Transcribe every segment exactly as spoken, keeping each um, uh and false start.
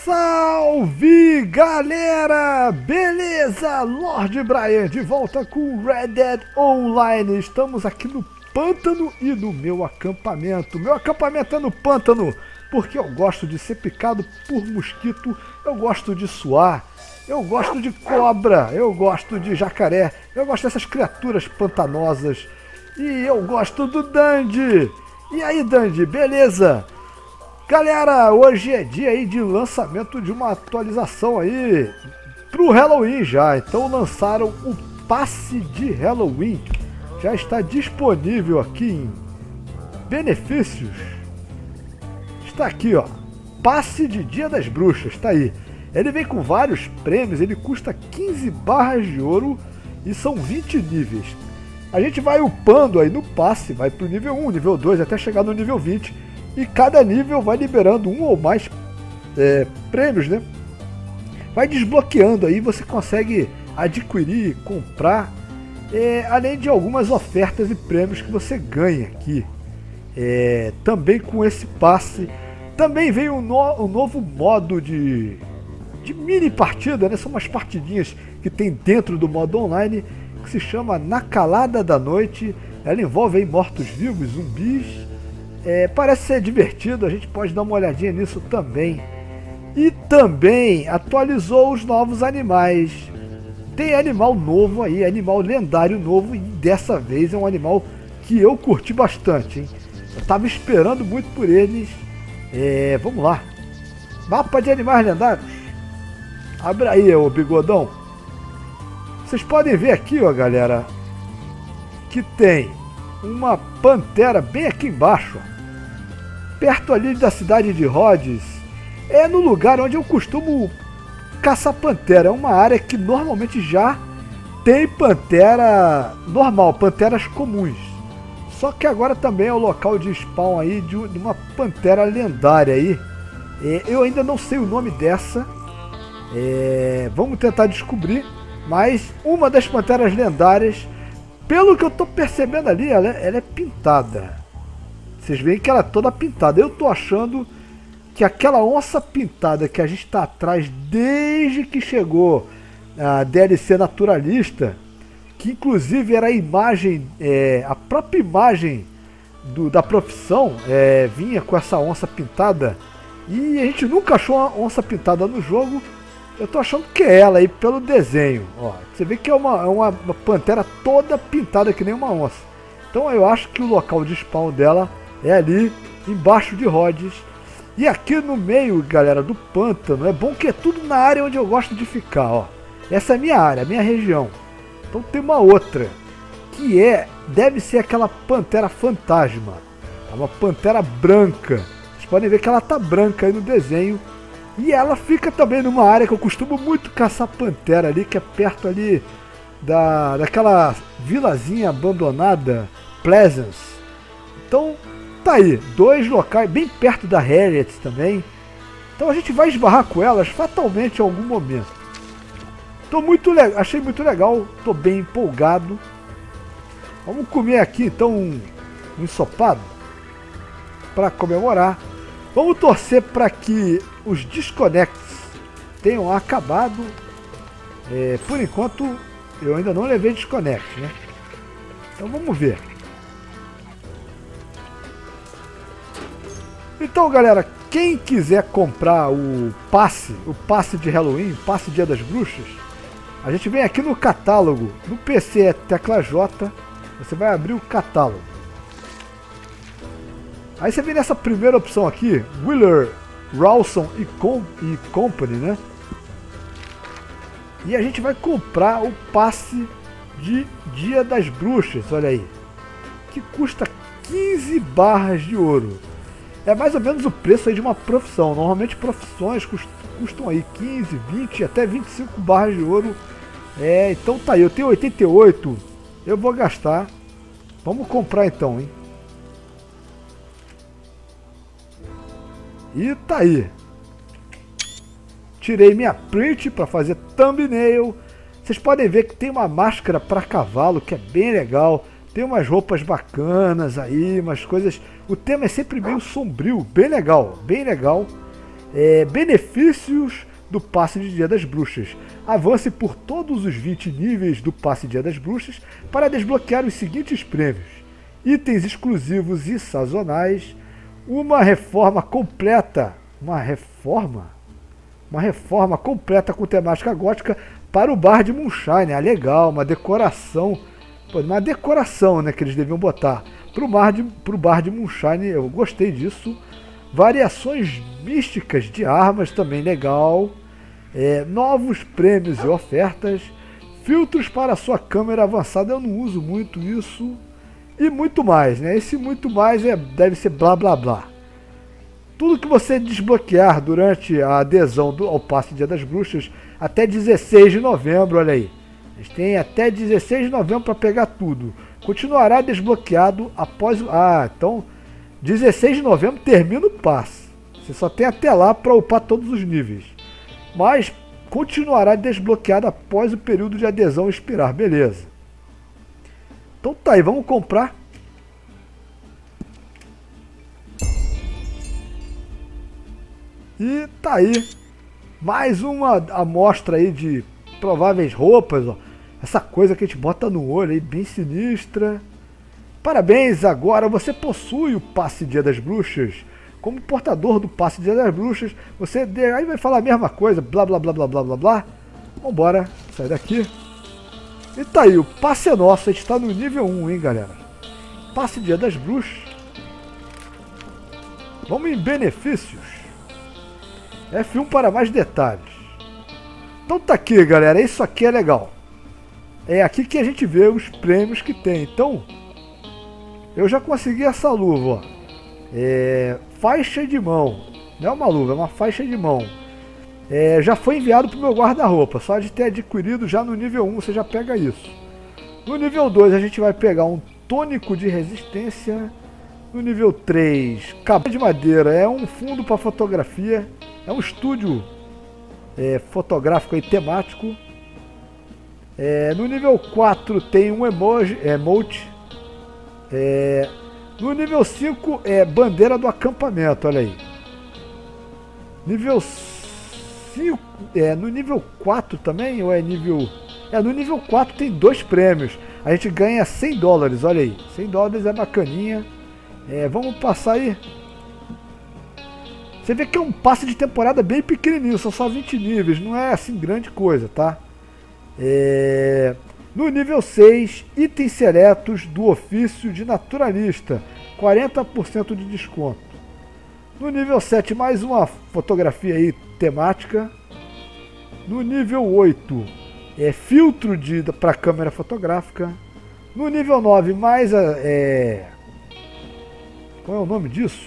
Salve galera! Beleza? Lord Brian de volta com Red Dead Online. Estamos aqui no pântano e no meu acampamento. Meu acampamento é no pântano porque eu gosto de ser picado por mosquito, eu gosto de suar, eu gosto de cobra, eu gosto de jacaré, eu gosto dessas criaturas pantanosas e eu gosto do Dandy. E aí, Dandy, beleza? Galera, hoje é dia aí de lançamento de uma atualização aí pro Halloween já. Então lançaram o passe de Halloween. Já está disponível aqui em benefícios. Está aqui, ó. Passe de Dia das Bruxas, tá aí. Ele vem com vários prêmios, ele custa quinze barras de ouro e são vinte níveis. A gente vai upando aí no passe, vai pro nível um, nível dois, até chegar no nível vinte. E cada nível vai liberando um ou mais é, prêmios, né? Vai desbloqueando aí, você consegue adquirir, comprar, é, além de algumas ofertas e prêmios que você ganha aqui. É, também com esse passe, também vem um, no, um novo modo de, de mini partida, né? São umas partidinhas que tem dentro do modo online, que se chama Na Calada da Noite. Ela envolve aí mortos-vivos, zumbis. É, parece ser divertido, a gente pode dar uma olhadinha nisso também. E também atualizou os novos animais. Tem animal novo aí, animal lendário novo, e dessa vez é um animal que eu curti bastante, hein? Eu tava esperando muito por eles. É, vamos lá. Mapa de animais lendários. Abre aí, ô bigodão. Vocês podem ver aqui, ó, galera, que tem uma pantera bem aqui embaixo, ó. Perto ali da cidade de Rhodes, é no lugar onde eu costumo caçar pantera. É uma área que normalmente já tem pantera normal, panteras comuns. Só que agora também é o local de spawn aí de uma pantera lendária aí. É, eu ainda não sei o nome dessa. É, vamos tentar descobrir. Mas uma das panteras lendárias, pelo que eu tô percebendo ali, ela é, ela é pintada. Vocês veem que ela é toda pintada. Eu tô achando que aquela onça pintada que a gente tá atrás desde que chegou a D L C naturalista, que inclusive era a imagem, é, a própria imagem do, da profissão, é, vinha com essa onça pintada, e a gente nunca achou uma onça pintada no jogo. Eu tô achando que é ela aí pelo desenho. Ó, você vê que é uma, é uma pantera toda pintada que nem uma onça. Então eu acho que o local de spawn dela é ali embaixo de Rhodes. E aqui no meio, galera, do pântano, é bom que é tudo na área onde eu gosto de ficar, ó. Essa é a minha área, a minha região. Então tem uma outra, que é, deve ser aquela pantera fantasma. É uma pantera branca. Vocês podem ver que ela tá branca aí no desenho. E ela fica também numa área que eu costumo muito caçar pantera ali, que é perto ali da, daquela vilazinha abandonada, Pleasance. Então, tá aí, dois locais bem perto da Harriet também. Então a gente vai esbarrar com elas fatalmente em algum momento. Tô muito legal, achei muito legal, tô bem empolgado. Vamos comer aqui então um, um ensopado para comemorar. Vamos torcer para que os desconects tenham acabado. É, por enquanto eu ainda não levei desconect, né? Então vamos ver. Então, galera, quem quiser comprar o passe, o passe de Halloween, passe Dia das Bruxas, a gente vem aqui no catálogo. No P C é tecla J, você vai abrir o catálogo. Aí você vem nessa primeira opção aqui, Wheeler, Rawson e, Com e Company, né? E a gente vai comprar o passe de Dia das Bruxas, olha aí, que custa quinze barras de ouro. É mais ou menos o preço aí de uma profissão. Normalmente profissões custam aí quinze, vinte, até vinte e cinco barras de ouro. É, então tá aí, eu tenho oitenta e oito, eu vou gastar. Vamos comprar então, hein? E tá aí. Tirei minha print para fazer thumbnail. Vocês podem ver que tem uma máscara para cavalo que é bem legal. Tem umas roupas bacanas aí, umas coisas. O tema é sempre meio sombrio, bem legal, bem legal. É, benefícios do passe de Dia das Bruxas. Avance por todos os vinte níveis do passe Dia das Bruxas para desbloquear os seguintes prêmios: itens exclusivos e sazonais, uma reforma completa, uma reforma? Uma reforma completa com temática gótica para o bar de Moonshine. Ah, legal, uma decoração, pô, uma decoração, né, que eles deviam botar para o bar de, pro bar de Moonshine. Eu gostei disso. Variações místicas de armas, também legal. É, novos prêmios e ofertas. Filtros para sua câmera avançada, eu não uso muito isso. E muito mais, né? Esse muito mais é, deve ser blá blá blá. Tudo que você desbloquear durante a adesão do, ao passe Dia das Bruxas até dezesseis de novembro, olha aí. A gente tem até dezesseis de novembro para pegar tudo. Continuará desbloqueado após o... Ah, então dezesseis de novembro termina o passe. Você só tem até lá para upar todos os níveis. Mas continuará desbloqueado após o período de adesão expirar. Beleza. Então tá aí, vamos comprar. E tá aí. Mais uma amostra aí de prováveis roupas, ó. Essa coisa que a gente bota no olho aí, bem sinistra. Parabéns, agora você possui o passe Dia das Bruxas. Como portador do passe Dia das Bruxas, você aí vai falar a mesma coisa, blá blá blá blá blá blá blá. Vambora, sai daqui. E tá aí, o passe é nosso, a gente tá no nível um, hein, galera. Passe Dia das Bruxas. Vamos em benefícios. F um para mais detalhes. Então tá aqui, galera, isso aqui é legal. É aqui que a gente vê os prêmios que tem. Então, eu já consegui essa luva, ó. É, faixa de mão. Não é uma luva, é uma faixa de mão. É, já foi enviado para o meu guarda-roupa. Só de ter adquirido já no nível um você já pega isso. No nível dois a gente vai pegar um tônico de resistência. No nível três, cabo de madeira. É um fundo para fotografia. É um estúdio é, fotográfico aí, temático. É, no nível quatro tem um emoji, emote. É, no nível cinco é bandeira do acampamento, olha aí. Nível cinco, é, no nível quatro também, ou é nível... É, no nível quatro tem dois prêmios. A gente ganha cem dólares, olha aí. cem dólares é bacaninha. É, vamos passar aí. Você vê que é um passe de temporada bem pequenininho, são só vinte níveis, não é assim grande coisa, tá? É... No nível seis, itens seletos do ofício de naturalista, quarenta por cento de desconto. No nível sete, mais uma fotografia aí temática. No nível oito, é filtro para câmera fotográfica. No nível nove, mais a, é... qual é o nome disso?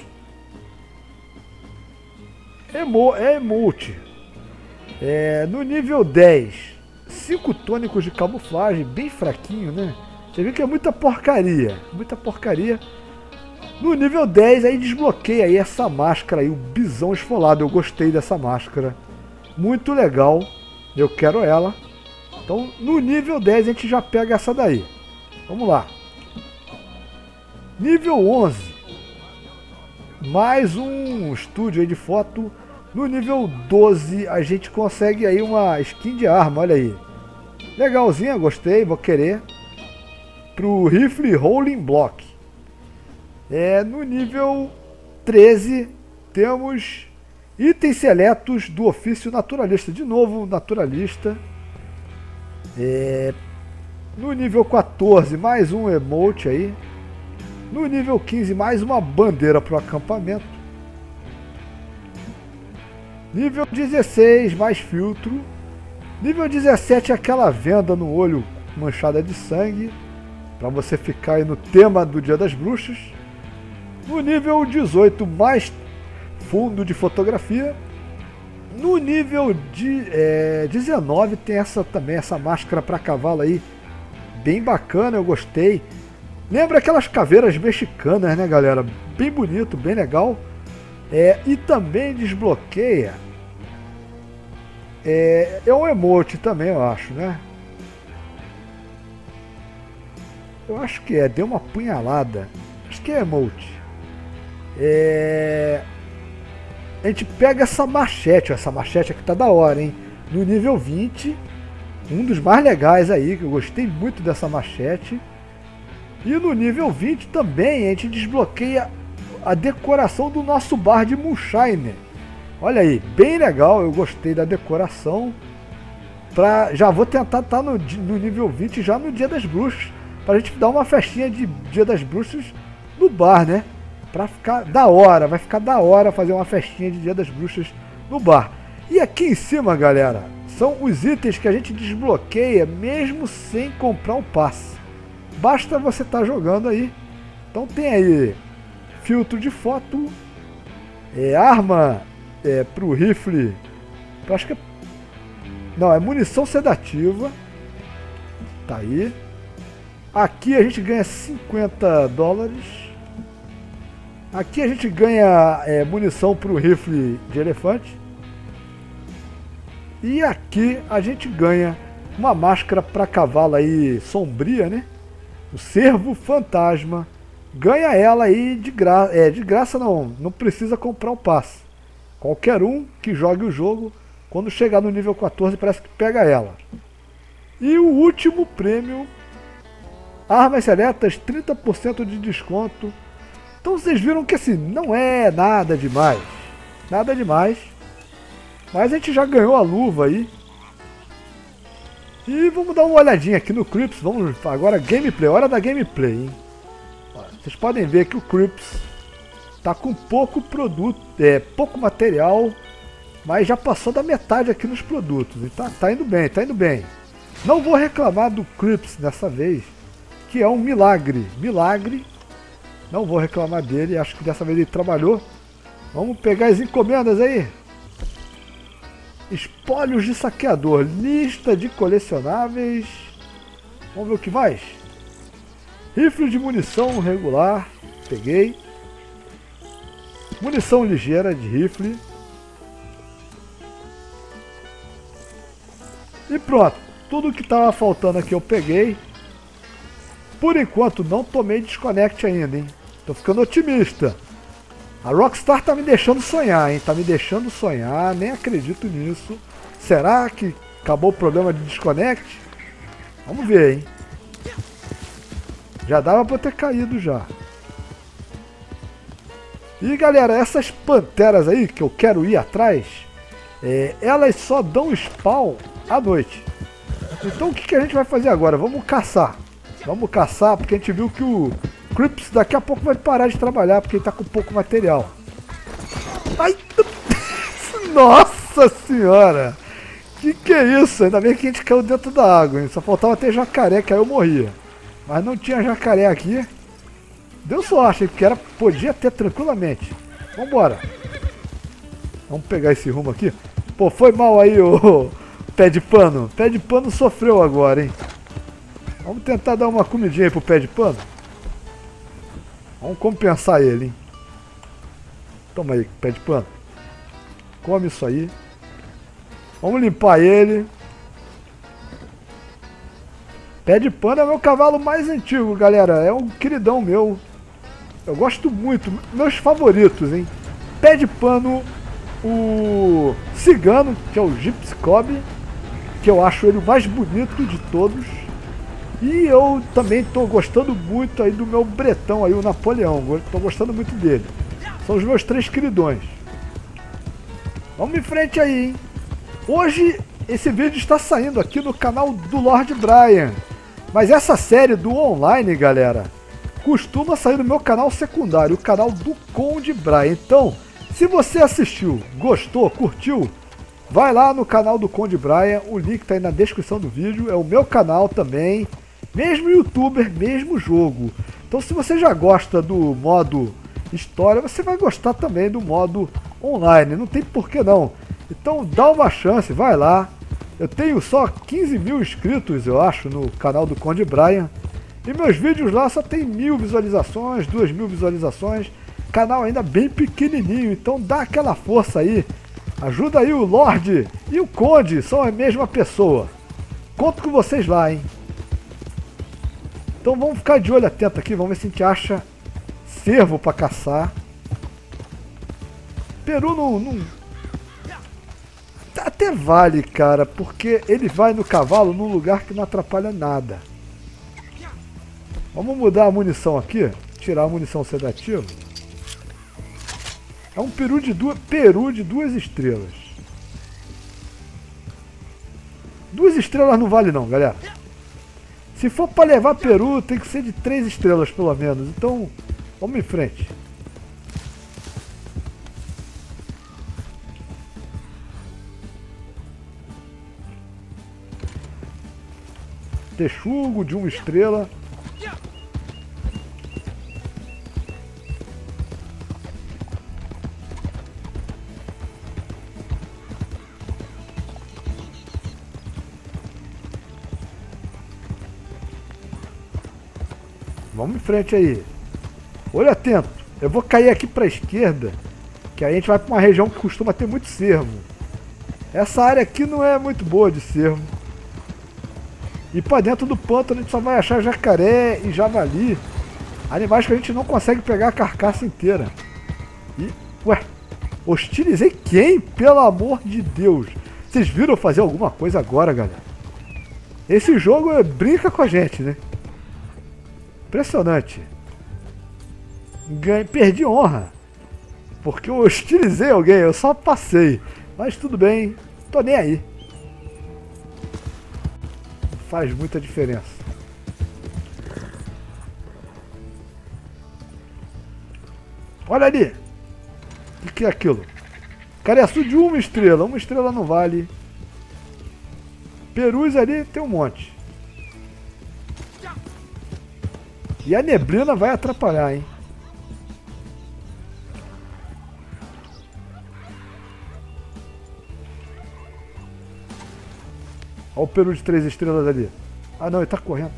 Emo, é emote. É, no nível dez, cinco tônicos de camuflagem, bem fraquinho, né? Você vê que é muita porcaria, muita porcaria. No nível dez, aí desbloqueia aí essa máscara aí, o bisão esfolado. Eu gostei dessa máscara, muito legal, eu quero ela. Então no nível dez a gente já pega essa daí. Vamos lá. Nível onze, mais um estúdio aí de foto. No nível doze a gente consegue aí uma skin de arma, olha aí. Legalzinha, gostei, vou querer. Pro rifle Rolling Block. É, no nível treze temos itens seletos do ofício naturalista. De novo, naturalista. É, no nível quatorze, mais um emote aí. No nível quinze, mais uma bandeira para o acampamento. Nível dezesseis, mais filtro. Nível dezessete, aquela venda no olho manchada de sangue, para você ficar aí no tema do Dia das Bruxas. No nível dezoito, mais fundo de fotografia. No nível de, é, dezenove, tem essa também, essa máscara para cavalo aí, bem bacana, eu gostei. Lembra aquelas caveiras mexicanas, né, galera? Bem bonito, bem legal. É, e também desbloqueia. É, é um emote também, eu acho, né? Eu acho que é, deu uma punhalada. Acho que é emote. É... a gente pega essa machete, ó, essa machete aqui tá da hora, hein? No nível vinte, um dos mais legais aí, que eu gostei muito dessa machete. E no nível vinte também a gente desbloqueia a decoração do nosso bar de Moonshine. Olha aí, bem legal, eu gostei da decoração. Pra, já vou tentar estar no, no nível vinte já no Dia das Bruxas, pra gente dar uma festinha de Dia das Bruxas no bar, né? Pra ficar da hora, vai ficar da hora fazer uma festinha de Dia das Bruxas no bar. E aqui em cima, galera, são os itens que a gente desbloqueia mesmo sem comprar o passe. Basta você estar jogando aí. Então tem aí filtro de foto, é, arma é, pro rifle, acho que é, não, é munição sedativa. Tá aí. Aqui a gente ganha cinquenta dólares. Aqui a gente ganha é, munição para o rifle de elefante. E aqui a gente ganha uma máscara para cavalo aí sombria, né? O Cervo Fantasma. Ganha ela aí de graça. É, de graça não, não precisa comprar o passe. Qualquer um que jogue o jogo, quando chegar no nível quatorze, parece que pega ela. E o último prêmio, armas seletas, trinta por cento de desconto. Então vocês viram que assim, não é nada demais. Nada demais. Mas a gente já ganhou a luva aí. E vamos dar uma olhadinha aqui no Crips. Vamos agora gameplay, hora da gameplay, hein? Vocês podem ver que o Crips tá com pouco produto, é, pouco material, mas já passou da metade aqui nos produtos. E tá, tá indo bem, tá indo bem. Não vou reclamar do Crips dessa vez, que é um milagre. Milagre. Não vou reclamar dele, acho que dessa vez ele trabalhou. Vamos pegar as encomendas aí. Espólios de saqueador, lista de colecionáveis. Vamos ver o que mais. Rifle de munição regular, peguei. Munição ligeira de rifle. E pronto, tudo que estava faltando aqui eu peguei. Por enquanto não tomei desconect ainda, hein? Tô ficando otimista. A Rockstar tá me deixando sonhar, hein? Tá me deixando sonhar, nem acredito nisso. Será que acabou o problema de desconect? Vamos ver, hein? Já dava pra eu ter caído já. E galera, essas panteras aí que eu quero ir atrás, é, elas só dão spawn à noite. Então o que, que a gente vai fazer agora? Vamos caçar. Vamos caçar, porque a gente viu que o Crips daqui a pouco vai parar de trabalhar, porque ele tá com pouco material. Ai, nossa senhora! Que que é isso? Ainda bem que a gente caiu dentro da água, hein? Só faltava ter jacaré, que aí eu morria. Mas não tinha jacaré aqui. Deu sorte, porque era, podia ter tranquilamente. Vambora. Vamos pegar esse rumo aqui. Pô, foi mal aí o pé de pano. Pé de pano sofreu agora, hein? Vamos tentar dar uma comidinha aí pro pé de pano. Vamos compensar ele, hein? Toma aí, pé de pano. Come isso aí. Vamos limpar ele. Pé de pano é o meu cavalo mais antigo, galera. É um queridão meu. Eu gosto muito. Meus favoritos, hein? Pé de pano, o cigano, que é o Gypsy Cobb, que eu acho ele o mais bonito de todos. E eu também estou gostando muito aí do meu bretão aí, o Napoleão. Estou gostando muito dele. São os meus três queridões. Vamos em frente aí, hein? Hoje esse vídeo está saindo aqui no canal do Lord Brian. Mas essa série do online, galera, costuma sair no meu canal secundário, o canal do Conde Brian. Então, se você assistiu, gostou, curtiu, vai lá no canal do Conde Brian, o link está aí na descrição do vídeo, é o meu canal também, mesmo youtuber, mesmo jogo. Então se você já gosta do modo história, você vai gostar também do modo online, não tem por que não. Então dá uma chance, vai lá. Eu tenho só quinze mil inscritos, eu acho, no canal do Conde Brian. E meus vídeos lá só tem mil visualizações, duas mil visualizações. Canal ainda bem pequenininho, então dá aquela força aí. Ajuda aí o Lorde e o Conde, são a mesma pessoa. Conto com vocês lá, hein. Então vamos ficar de olho atento aqui, vamos ver se a gente acha cervo para caçar. Peru não, não... Até vale, cara, porque ele vai no cavalo num lugar que não atrapalha nada. Vamos mudar a munição aqui. Tirar a munição sedativa. É um peru de duas, peru de duas estrelas. Duas estrelas não vale não, galera. Se for para levar peru, tem que ser de três estrelas pelo menos. Então, vamos em frente. Texugo de uma estrela. Vamos em frente aí. Olho atento. Eu vou cair aqui para a esquerda, que aí a gente vai para uma região que costuma ter muito cervo. Essa área aqui não é muito boa de cervo. E para dentro do pântano a gente só vai achar jacaré e javali. Animais que a gente não consegue pegar a carcaça inteira. E, ué, hostilizei quem? Pelo amor de Deus. Vocês viram eu fazer alguma coisa agora, galera? Esse jogo é, brinca com a gente, né? Impressionante. Ganhei, perdi honra. Porque eu hostilizei alguém, eu só passei. Mas tudo bem, tô nem aí. Faz muita diferença. Olha ali. O que é aquilo? Careçu de uma estrela. Uma estrela não vale. Perus ali tem um monte. E a neblina vai atrapalhar, hein? Olha o peru de três estrelas ali. Ah não, ele tá correndo.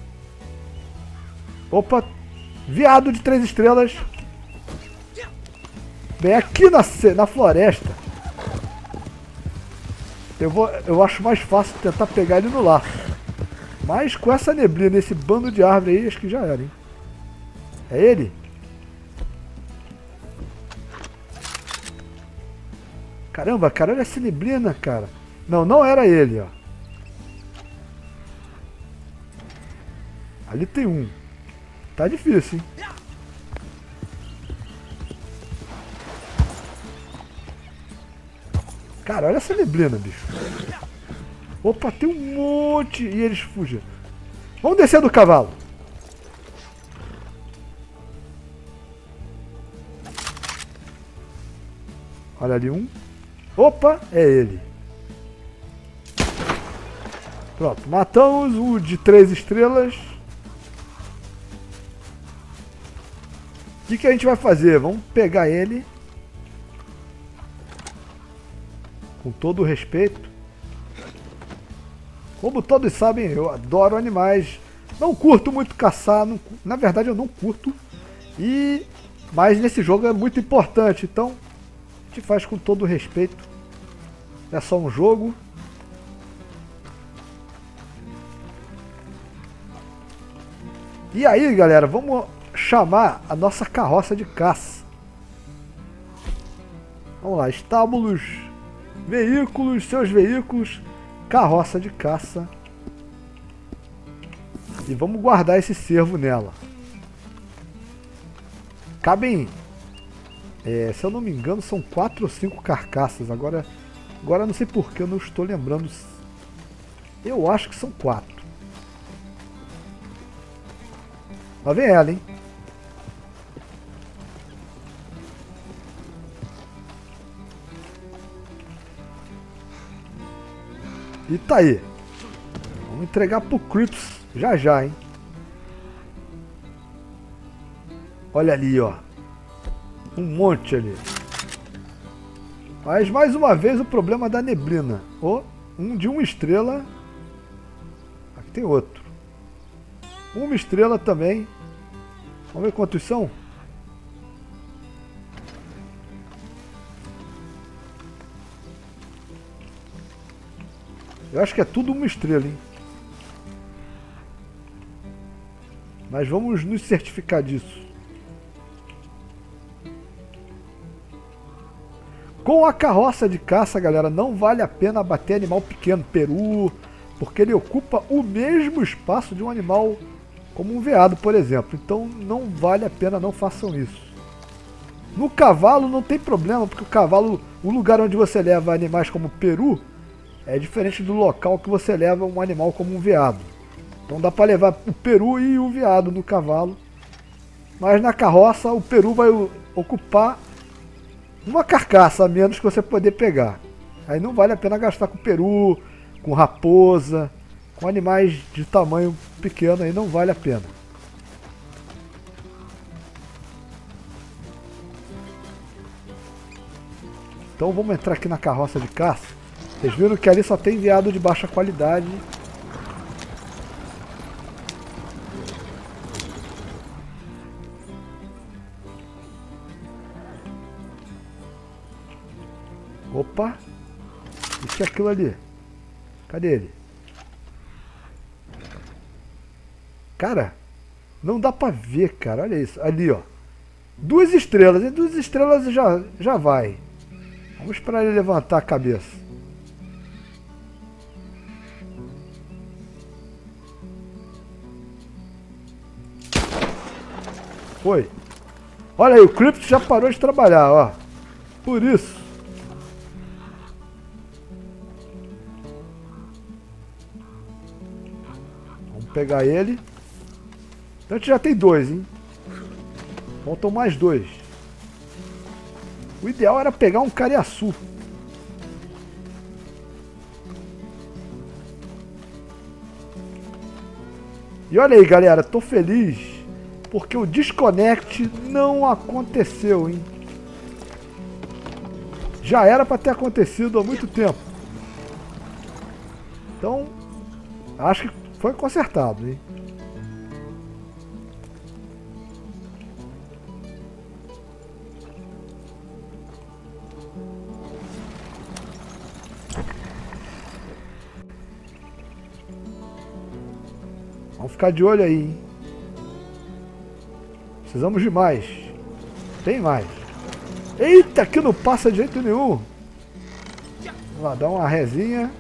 Opa! Viado de três estrelas. Bem aqui na, na floresta. Eu, vou, eu acho mais fácil tentar pegar ele no laço. Mas com essa neblina, esse bando de árvore aí, acho que já era, hein? É ele? Caramba, cara, olha essa neblina, cara. Não, não era ele, ó. Ali tem um. Tá difícil, hein? Cara, olha essa neblina, bicho. Opa, tem um monte. E eles fugiram. Vamos descer do cavalo. Olha ali um. Opa, é ele. Pronto, matamos o de três estrelas. O que, que a gente vai fazer? Vamos pegar ele. Com todo o respeito. Como todos sabem, eu adoro animais. Não curto muito caçar. Não, na verdade, eu não curto. E, mas nesse jogo é muito importante. Então, a gente faz com todo o respeito. É só um jogo. E aí, galera, vamos chamar a nossa carroça de caça. Vamos lá, estábulos, veículos, seus veículos, carroça de caça. E vamos guardar esse cervo nela. Cabem, é, se eu não me engano, são quatro ou cinco carcaças. Agora, agora não sei porque eu não estou lembrando. Eu acho que são quatro. Lá vem ela, hein? E tá aí. Vamos entregar pro Crips já já, hein? Olha ali, ó. Um monte ali. Mas mais uma vez o problema da neblina. Oh, um de uma estrela. Aqui tem outro. Uma estrela também. Vamos ver quantos são? Eu acho que é tudo uma estrela, hein? Mas vamos nos certificar disso. Com a carroça de caça, galera, não vale a pena abater animal pequeno, peru, porque ele ocupa o mesmo espaço de um animal como um veado, por exemplo. Então não vale a pena, não façam isso. No cavalo não tem problema, porque o cavalo, o lugar onde você leva animais como peru, é diferente do local que você leva um animal como um veado. Então dá para levar o peru e o veado no cavalo. Mas na carroça o peru vai ocupar uma carcaça a menos que você poder pegar. Aí não vale a pena gastar com peru, com raposa, com animais de tamanho pequeno, aí não vale a pena. Então vamos entrar aqui na carroça de caça. Vocês viram que ali só tem veado de baixa qualidade. Opa! O que é aquilo ali? Cadê ele? Cara, não dá pra ver, cara. Olha isso. Ali, ó. Duas estrelas. E duas estrelas já, já vai. Vamos esperar ele levantar a cabeça. Foi. Olha aí, o Crypt já parou de trabalhar, ó. Por isso. Vamos pegar ele. Então a gente já tem dois, hein? Faltam mais dois. O ideal era pegar um cariaçu. E olha aí, galera, tô feliz porque o disconnect não aconteceu, hein? Já era para ter acontecido há muito tempo. Então, acho que foi consertado, hein? Vamos ficar de olho aí, hein? Precisamos de mais. Tem mais. Eita, aqui não passa de jeito nenhum. Vamos lá, dar uma resinha.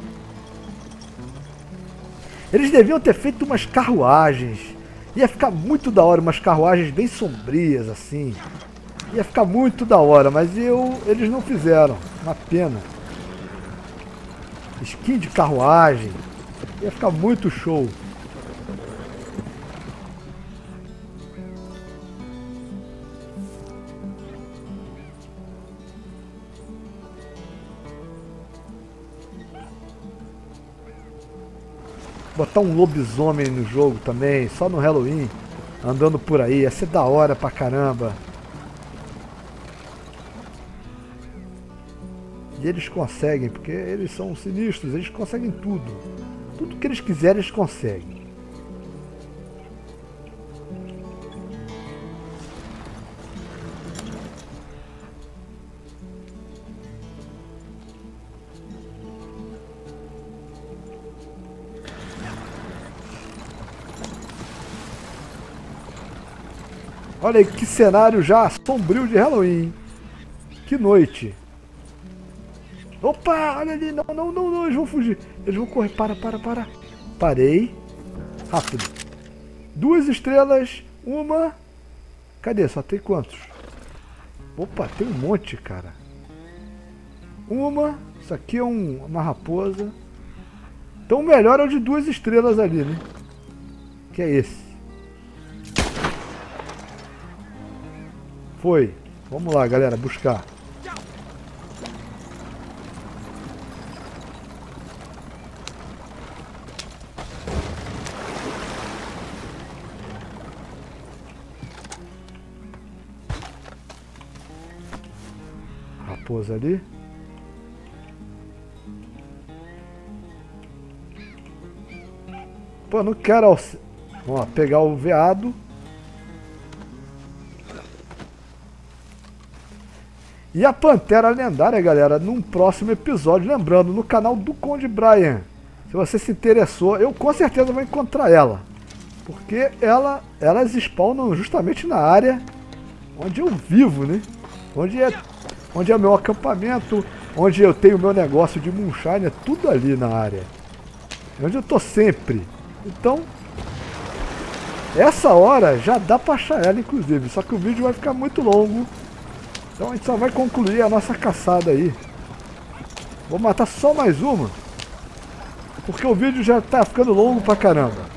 Eles deviam ter feito umas carruagens. Ia ficar muito da hora, umas carruagens bem sombrias, assim. Ia ficar muito da hora, mas eu, eles não fizeram. Uma pena. Skin de carruagem. Ia ficar muito show. Botar um lobisomem no jogo também, só no Halloween, andando por aí, ia ser da hora pra caramba. E eles conseguem, porque eles são sinistros, eles conseguem tudo. Tudo que eles quiserem, eles conseguem. Olha aí que cenário já sombrio de Halloween. Que noite. Opa, olha ali. Não, não, não, não. Eles vão fugir. Eles vão correr. Para, para, para. Parei. Rápido. Duas estrelas. Uma. Cadê? Só tem quantos? Opa, tem um monte, cara. Uma. Isso aqui é um, uma raposa. Então o melhor é o de duas estrelas ali, né? Que é esse. Foi. Vamos lá, galera, buscar. Raposa ali. Pô, não quero... Vamos lá, pegar o veado. E a Pantera Lendária, galera, num próximo episódio. Lembrando, no canal do Conde Brian. Se você se interessou, eu com certeza vou encontrar ela. Porque ela, elas spawnam justamente na área onde eu vivo, né? Onde é onde é o meu acampamento, onde eu tenho o meu negócio de moonshine, é tudo ali na área. É onde eu tô sempre. Então, essa hora já dá pra achar ela, inclusive. Só que o vídeo vai ficar muito longo. Então a gente só vai concluir a nossa caçada aí. Vou matar só mais uma, porque o vídeo já tá ficando longo pra caramba.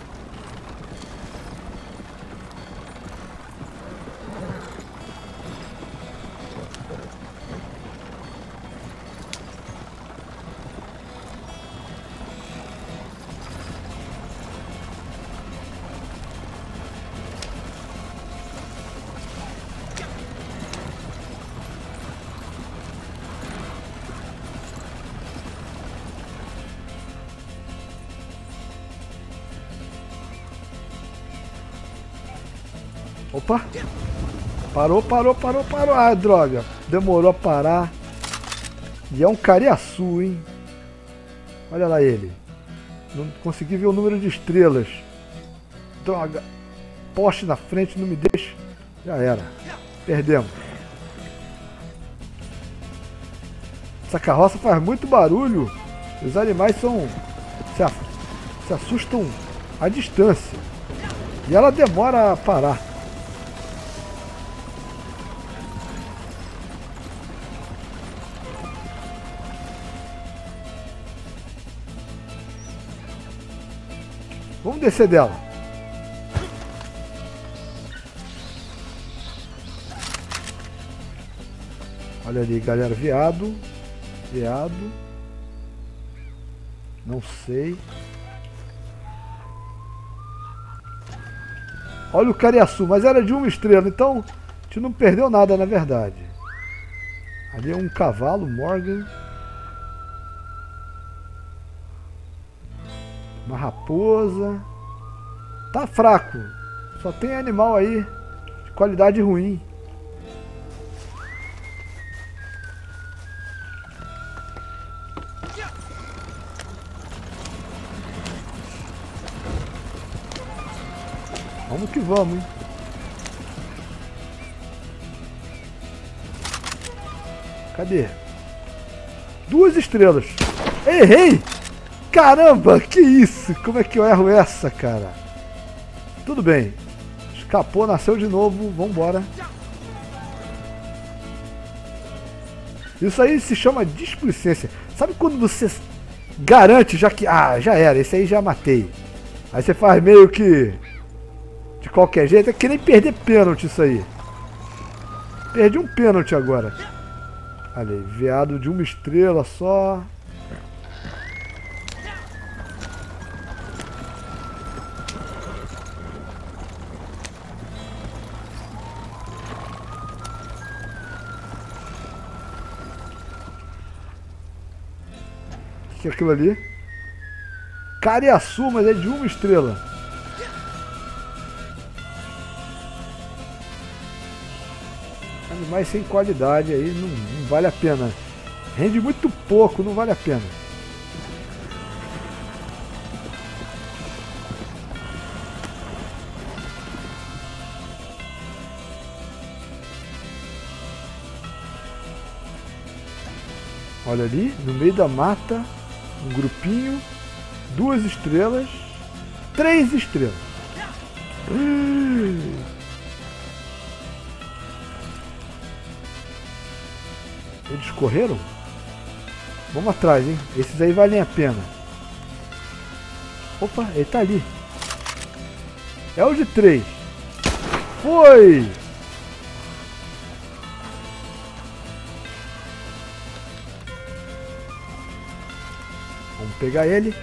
Opa! Parou, parou, parou, parou. Ah, droga. Demorou a parar. E é um cariaçu, hein? Olha lá ele. Não consegui ver o número de estrelas. Droga. Poste na frente, não me deixa. Já era. Perdemos. Essa carroça faz muito barulho. Os animais são... se, se assustam à distância. E ela demora a parar. Vamos descer dela. Olha ali, galera. Veado. Veado. Não sei. Olha o cariaçu, mas era de uma estrela, então a gente não perdeu nada na verdade. Ali é um cavalo, Morgan. Uma raposa. Tá fraco. Só tem animal aí de qualidade ruim. Vamos que vamos, hein? Cadê? Duas estrelas. Errei! Caramba, que isso? Como é que eu erro essa, cara? Tudo bem. Escapou, nasceu de novo. Vambora. Isso aí se chama displicência. Sabe quando você garante já que... Ah, já era. Esse aí já matei. Aí você faz meio que... de qualquer jeito. É que nem perder pênalti isso aí. Perdi um pênalti agora. Olha aí. Veado de uma estrela só. Que é aquilo ali? Cariaçu, mas é de uma estrela. Animais sem qualidade aí não, não vale a pena. Rende muito pouco, não vale a pena. Olha ali, no meio da mata. Um grupinho, duas estrelas, três estrelas. Eles correram? Vamos atrás, hein? Esses aí valem a pena. Opa, ele tá ali. É o de três. Foi! Vamos pegar ele.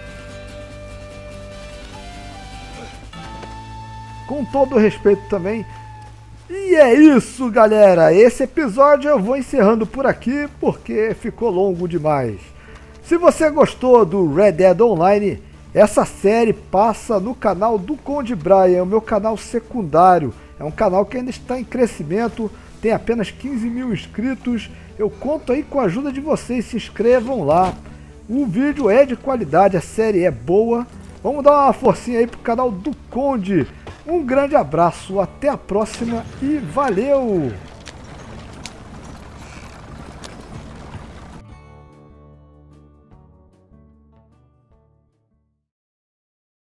Com todo o respeito também. E é isso, galera. Esse episódio eu vou encerrando por aqui porque ficou longo demais. Se você gostou do Red Dead Online, essa série passa no canal do Conde Brian, o meu canal secundário. É um canal que ainda está em crescimento, tem apenas quinze mil inscritos. Eu conto aí com a ajuda de vocês, se inscrevam lá. O vídeo é de qualidade, a série é boa. Vamos dar uma forcinha aí pro canal do Conde. Um grande abraço, até a próxima e valeu!